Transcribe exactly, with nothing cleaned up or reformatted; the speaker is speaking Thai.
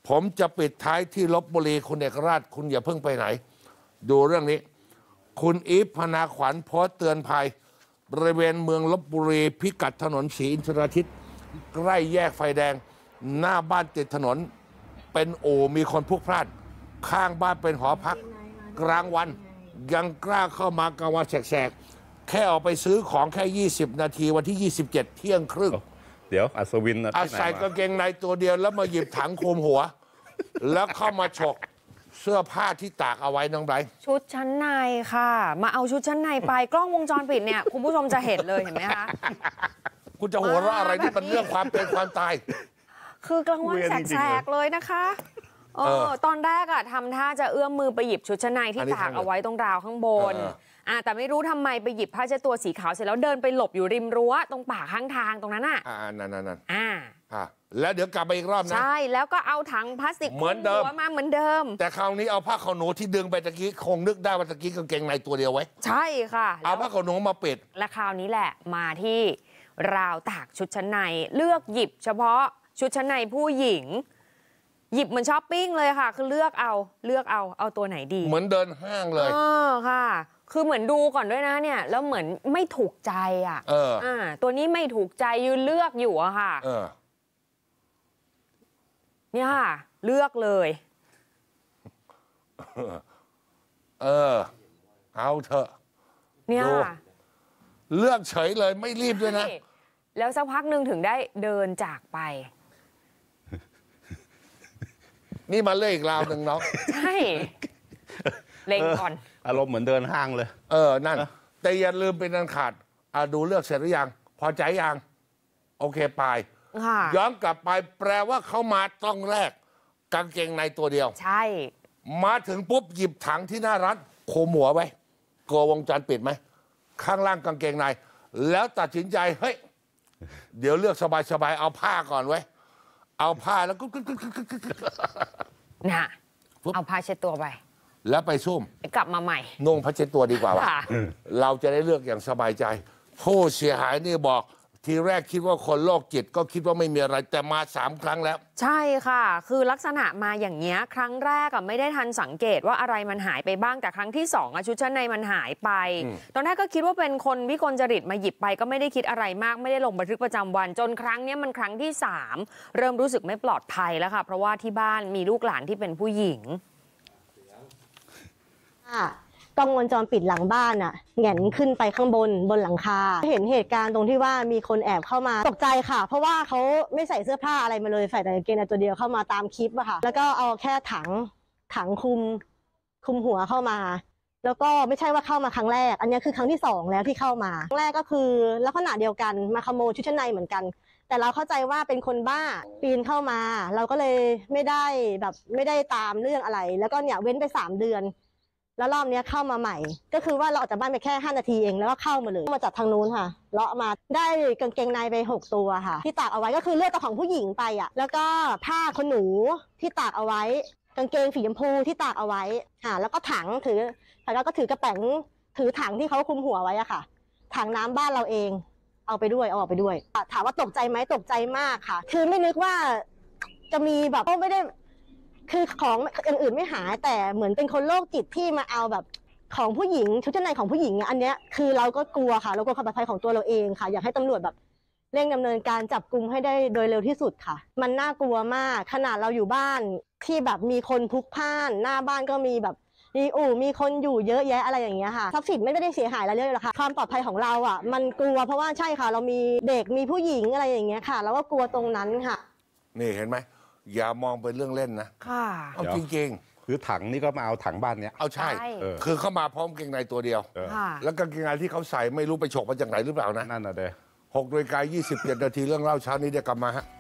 ผมจะปิดท้ายที่ลพบุรีคุณเอกราชคุณอย่าเพิ่งไปไหนดูเรื่องนี้คุณอีฟพนาขวัญโพสต์เตือนภัยบริเวณเมืองลพบุรีพิกัดถนนศรีอินทราทิตใกล้แยกไฟแดงหน้าบ้านติดถนนเป็นโอมีคนพลุกพล่านข้างบ้านเป็นหอพักกลางวันยังกล้าเข้ามากลางวันแสกๆแค่ออกไปซื้อของแค่ยี่สิบนาทีวันที่ยี่สิบเจ็ดเที่ยงครึ่งเดี๋ยวอัศวินอาศัยกางเกงในตัวเดียวแล้วมาหยิบถังคลุมหัวแล้วเข้ามาฉกเสื้อผ้าที่ตากเอาไว้น้องไบรท์ชุดชั้นในค่ะมาเอาชุดชั้นในไปกล้องวงจรปิดเนี่ยคุณผู้ชมจะเห็นเลยเห็นไหมคะคุณจะหัวเราะอะไรที่มันเรื่องความเป็นความตายคือกลางวันแสกๆเลยนะคะเออตอนแรกอะทำท่าจะเอื้อมมือไปหยิบชุดชั้นในที่ตากเอาไว้ตรงราวข้างบนอ่าแต่ไม่รู้ทำไมไปหยิบผ้าเช็ดตัวสีขาวเสร็จแล้วเดินไปหลบอยู่ริมรั้วตรงป่าข้างทางตรงนั้นอะอ่านั่นนั่นนั่นอ่าอ่าแล้วเดี๋ยวกลับมาอีกรอบนะใช่แล้วก็เอาถังพลาสติกเหมือนเดิมมาเหมือนเดิมแต่คราวนี้เอาผ้าขนหนูที่ดึงไปตะกี้คงนึกได้ว่าตะกี้กางเกงในตัวเดียวไว้ใช่ค่ะเอาผ้าขนหนูมาปิดและคราวนี้แหละมาที่ราวตากชุดชั้นในเลือกหยิบเฉพาะชุดชั้นในผู้หญิงหยิบเหมือนช้อปปิ้งเลยค่ะคือเลือกเอาเลือกเอาเอาตัวไหนดีเหมือนเดินห้างเลยเออค่ะคือเหมือนดูก่อนด้วยนะเนี่ยแล้วเหมือนไม่ถูกใจอ่ะเอออ่าตัวนี้ไม่ถูกใจยืนเลือกอยู่อะค่ะเออเนี่ยค่ะเลือกเลยเออเอาเถอะเนี่ยเลือกเฉยเลยไม่รีบด้วยนะแล้วสักพักหนึ่งถึงได้เดินจากไปนี่มาเล่อีกราวหนึ่งเนาะใช่เล็งก่อนอารมณ์เหมือนเดินห้างเลยเออนั่นแต่อย่าลืมเป็นอันขาดอ่ะดูเลือกเสร็จหรือยังพอใจยังโอเคไปย้อนกลับไปแปลว่าเขามาต้องแรกกางเกงในตัวเดียวใช่มาถึงปุ๊บหยิบถังที่หน้าร้านโคมหัวไว้กลัววงจรปิดไหมข้างล่างกางเกงในแล้วตัดสินใจเฮ้ยเดี๋ยวเลือกสบายๆเอาผ้าก่อนไว้เอาผ้าแล้วก็น่ะเอาผ้าเช็ดตัวไปแล้วไปซุ่มกลับมาใหม่นุ่งผ้าเช็ดตัวดีกว่าวะเราจะได้เลือกอย่างสบายใจผู้เสียหายนี่บอกทีแรกคิดว่าคนโรคจิตก็คิดว่าไม่มีอะไรแต่มาสามครั้งแล้วใช่ค่ะคือลักษณะมาอย่างเงี้ยครั้งแรกอะไม่ได้ทันสังเกตว่าอะไรมันหายไปบ้างแต่ครั้งที่สองอะชุดชั้นในมันหายไปตอนแรกก็คิดว่าเป็นคนวิกลจริตมาหยิบไปก็ไม่ได้คิดอะไรมากไม่ได้ลงบันทึกประจำวันจนครั้งนี้มันครั้งที่สามเริ่มรู้สึกไม่ปลอดภัยแล้วค่ะเพราะว่าที่บ้านมีลูกหลานที่เป็นผู้หญิงกล้องวงจรปิดหลังบ้านอ่ะแหงนขึ้นไปข้างบนบนหลังคาเห็นเหตุการณ์ตรงที่ว่ามีคนแอบเข้ามาตกใจค่ะเพราะว่าเขาไม่ใส่เสื้อผ้าอะไรมาเลยใส่แต่กางเกงในตัวเดียวเข้ามาตามคลิปอะค่ะแล้วก็เอาแค่ถังถังคุมคุมหัวเข้ามาแล้วก็ไม่ใช่ว่าเข้ามาครั้งแรกอันนี้คือครั้งที่สองแล้วที่เข้ามาครั้งแรกก็คือลักษณะเดียวกันมาขโมยชุดชั้นในเหมือนกันแต่เราเข้าใจว่าเป็นคนบ้าปีนเข้ามาเราก็เลยไม่ได้แบบไม่ได้ตามเรื่องอะไรแล้วก็เนี่ยเว้นไปสามเดือนแล้วรอบนี้เข้ามาใหม่ก็คือว่าเราออกจากบ้านไปแค่ห้านาทีเองแล้วก็เข้ามาเลยมาจากทางนู้นค่ะเลาะมาได้กางเกงในไปหกตัวค่ะที่ตากเอาไว้ก็คือเลือกตัวของผู้หญิงไปอ่ะแล้วก็ผ้าขนหนูที่ตากเอาไว้กางเกงสีชมพูที่ตากเอาไว้ค่ะแล้วก็ถังถือแล้วก็ถือกระแป๋งถือถังที่เขาคุมหัวไว้อะค่ะถังน้ำบ้านเราเองเอาไปด้วยเอาออกไปด้วยถามว่าตกใจไหมตกใจมากค่ะคือไม่นึกว่าจะมีแบบไม่ได้คือของอย่างอื่นไม่หายแต่เหมือนเป็นคนโรคจิตที่มาเอาแบบของผู้หญิงชุดชั้นในของผู้หญิงอันเนี้ยคือเราก็กลัวค่ะเรากลัวความปลอดภัยของตัวเราเองค่ะอยากให้ตำรวจแบบเร่งดำเนินการจับกุมให้ได้โดยเร็วที่สุดค่ะมันน่ากลัวมากขนาดเราอยู่บ้านที่แบบมีคนพลุกพล่านหน้าบ้านก็มีแบบมีอู่มีคนอยู่เยอะแยะอะไรอย่างเงี้ยค่ะทรัพย์สินไม่ได้เสียหายอะไรเลยหรอกค่ะความปลอดภัยของเราอ่ะมันกลัวเพราะว่าใช่ค่ะเรามีเด็กมีผู้หญิงอะไรอย่างเงี้ยค่ะเราก็กลัวตรงนั้นค่ะนี่เห็นไหมอย่ามองเป็นเรื่องเล่นนะค่ะเอาจริงๆคือถังนี่ก็มาเอาถังบ้านเนี้ยเอาใช่คือเข้ามาพร้อมกางเกงในตัวเดียวแล้วกางเกงในที่เขาใส่ไม่รู้ไปฉกมาจากไหนหรือเปล่านะนั่นน่ะเด้หกนาฬิกายี่สิบเจ็ดนาทีเรื่องเล่าเช้านี้เดี๋ยวกลับมาฮะ